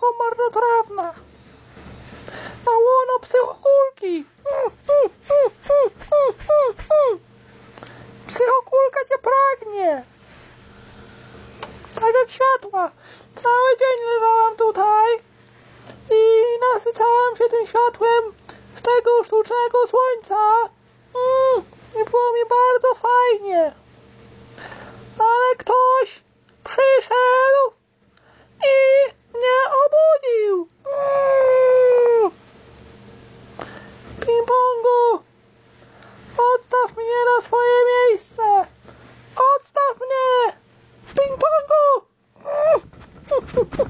psychoko marnotrawna. Na łono psychokulki. Psychokulka cię pragnie. Tak jak światła. Cały dzień leżałam tutaj i nasycałam się tym światłem z tego sztucznego słońca. I było mi bardzo fajnie. Ale ktoś przyszedł i mnie obudził. Ping-pongu, odstaw mnie na swoje miejsce. Odstaw mnie! Ping-pongu!